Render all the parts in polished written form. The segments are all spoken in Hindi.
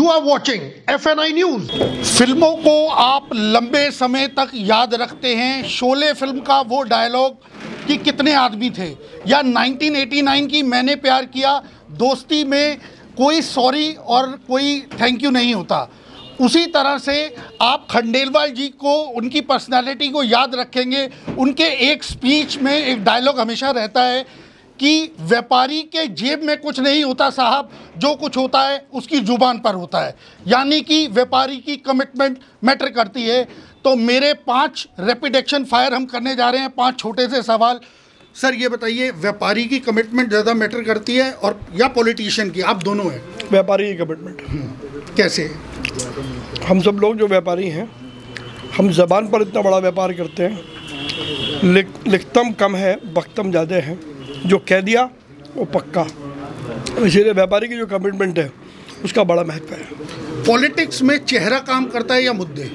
are watching FNI news. फिल्मों को आप लंबे समय तक याद रखते हैं। शोले फिल्म का वो डायलॉग कि कितने आदमी थे, या 1989 की मैंने प्यार किया, दोस्ती में कोई सॉरी और कोई थैंक यू नहीं होता। उसी तरह से आप खंडेलवाल जी को, उनकी पर्सनालिटी को याद रखेंगे। उनके एक स्पीच में एक डायलॉग हमेशा रहता है कि व्यापारी के जेब में कुछ नहीं होता साहब, जो कुछ होता है उसकी ज़ुबान पर होता है। यानी कि व्यापारी की कमिटमेंट मैटर करती है। तो मेरे 5 रैपिड एक्शन फायर हम करने जा रहे हैं, 5 छोटे से सवाल। सर ये बताइए, व्यापारी की कमिटमेंट ज़्यादा मैटर करती है और या पॉलिटिशियन की? आप दोनों हैं। व्यापारी की कमिटमेंट कैसे? हम सब लोग जो व्यापारी हैं, हम ज़बान पर इतना बड़ा व्यापार करते हैं, लिखतम कम है, बख्तम ज़्यादा है। जो कह दिया वो पक्का। इसीलिए व्यापारी की जो कमिटमेंट है उसका बड़ा महत्व है। पॉलिटिक्स में चेहरा काम करता है या मुद्दे?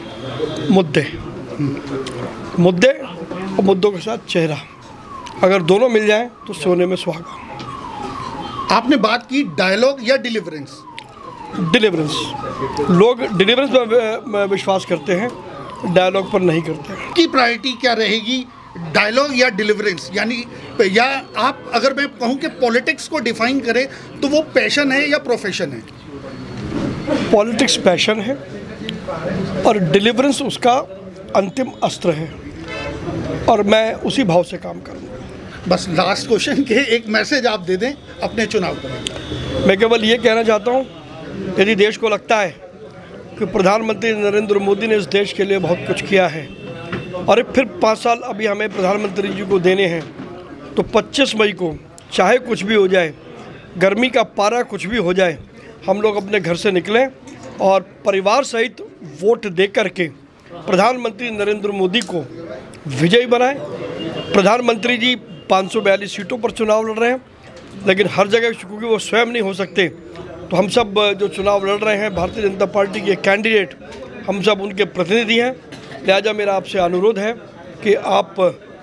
मुद्दे और मुद्दों के साथ चेहरा, अगर दोनों मिल जाएं तो सोने में सुहागा। आपने बात की डायलॉग या डिलीवरेंस? डिलीवरेंस। लोग डिलीवरेंस में विश्वास करते हैं, डायलॉग पर नहीं करते। की प्रायोरिटी क्या रहेगी, डायलॉग या डिलीवरेंस? यानी या आप अगर मैं कहूँ कि पॉलिटिक्स को डिफाइन करें तो वो पैशन है या प्रोफेशन है? पॉलिटिक्स पैशन है और डिलीवरेंस उसका अंतिम अस्त्र है, और मैं उसी भाव से काम करूँगा। बस लास्ट क्वेश्चन के एक मैसेज आप दे दें अपने चुनाव पर। मैं केवल ये कहना चाहता हूँ, यदि देश को लगता है कि प्रधानमंत्री नरेंद्र मोदी ने इस देश के लिए बहुत कुछ किया है और फिर 5 साल अभी हमें प्रधानमंत्री जी को देने हैं, तो 25 मई को चाहे कुछ भी हो जाए, गर्मी का पारा कुछ भी हो जाए, हम लोग अपने घर से निकलें और परिवार सहित वोट दे करके प्रधानमंत्री नरेंद्र मोदी को विजयी बनाएं। प्रधानमंत्री जी 542 सीटों पर चुनाव लड़ रहे हैं, लेकिन हर जगह क्योंकि वो स्वयं नहीं हो सकते, तो हम सब जो चुनाव लड़ रहे हैं, भारतीय जनता पार्टी के कैंडिडेट, हम सब उनके प्रतिनिधि हैं। लिहाजा मेरा आपसे अनुरोध है कि आप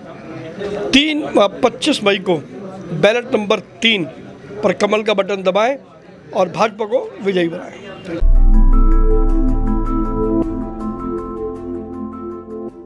25 मई को बैलेट नंबर 3 पर कमल का बटन दबाएं और भाजपा को विजयी बनाएं।